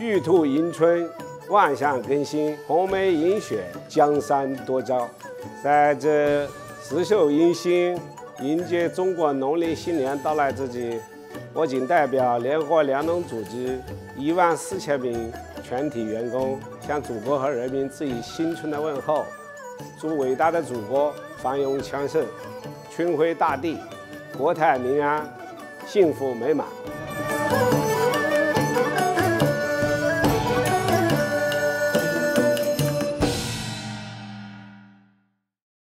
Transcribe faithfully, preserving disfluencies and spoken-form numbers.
玉兔迎春，万象更新，红梅迎雪，江山多娇。在这辞旧迎新、迎接中国农历新年到来之际，我谨代表联合粮农组织一万四千名全体员工，向祖国和人民致以新春的问候，祝伟大的祖国繁荣昌盛，春回大地，国泰民安，幸福美满。